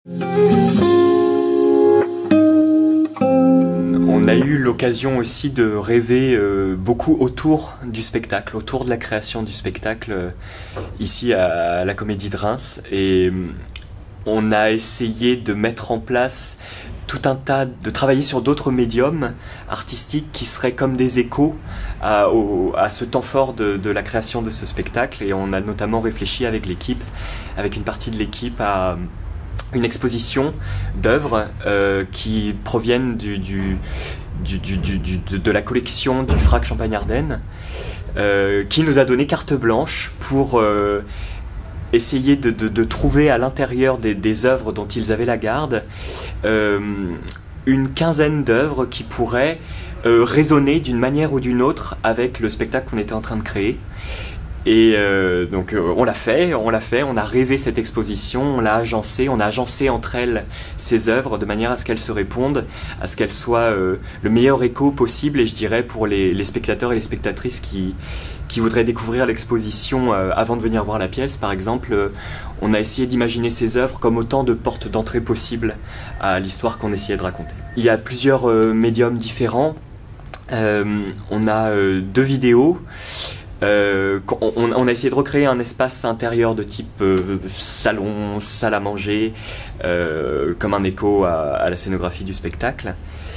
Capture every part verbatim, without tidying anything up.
On a eu l'occasion aussi de rêver euh, beaucoup autour du spectacle, autour de la création du spectacle euh, ici à, à la Comédie de Reims. Et on a essayé de mettre en place tout un tas, de travailler sur d'autres médiums artistiques qui seraient comme des échos à, au, à ce temps fort de, de la création de ce spectacle. Et on a notamment réfléchi avec l'équipe, avec une partie de l'équipe, à une exposition d'œuvres euh, qui proviennent du, du, du, du, du, du, de, de la collection du Frac Champagne-Ardenne, euh, qui nous a donné carte blanche pour euh, essayer de, de, de trouver à l'intérieur des, des œuvres dont ils avaient la garde euh, une quinzaine d'œuvres qui pourraient euh, résonner d'une manière ou d'une autre avec le spectacle qu'on était en train de créer. Et euh, donc euh, on l'a fait, on l'a fait, on a rêvé cette exposition, on l'a agencée, on a agencé entre elles ces œuvres de manière à ce qu'elles se répondent, à ce qu'elles soient euh, le meilleur écho possible, et je dirais pour les, les spectateurs et les spectatrices qui, qui voudraient découvrir l'exposition euh, avant de venir voir la pièce, par exemple, euh, on a essayé d'imaginer ces œuvres comme autant de portes d'entrée possibles à l'histoire qu'on essayait de raconter. Il y a plusieurs euh, médiums différents, euh, on a euh, deux vidéos. Euh, on, on a essayé de recréer un espace intérieur de type euh, salon, salle à manger, euh, comme un écho à, à la scénographie du spectacle.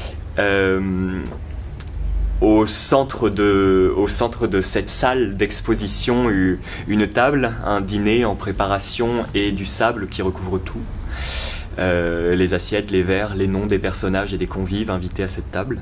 Euh, au, centre de, au centre de cette salle d'exposition, une table, un dîner en préparation et du sable qui recouvre tout. Euh, les assiettes, les verres, les noms des personnages et des convives invités à cette table.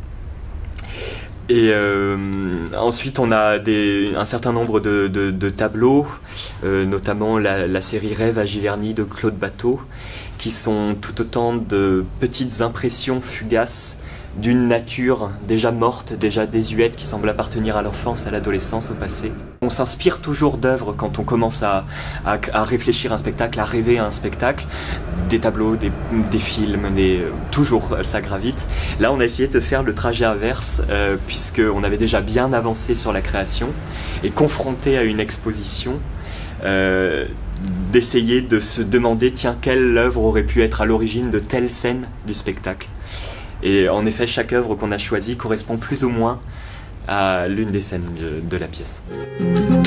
Et euh, ensuite on a des, un certain nombre de, de, de tableaux, euh, notamment la, la série Rêve à Giverny de Claude Bateau, qui sont tout autant de petites impressions fugaces d'une nature déjà morte, déjà désuète, qui semble appartenir à l'enfance, à l'adolescence, au passé. On s'inspire toujours d'œuvres quand on commence à, à, à réfléchir à un spectacle, à rêver à un spectacle, des tableaux, des, des films, des, toujours ça gravite. Là on a essayé de faire le trajet inverse, euh, puisqu'on avait déjà bien avancé sur la création, et confronté à une exposition, euh, d'essayer de se demander, tiens, quelle œuvre aurait pu être à l'origine de telle scène du spectacle. Et en effet, chaque œuvre qu'on a choisie correspond plus ou moins à l'une des scènes de, de la pièce.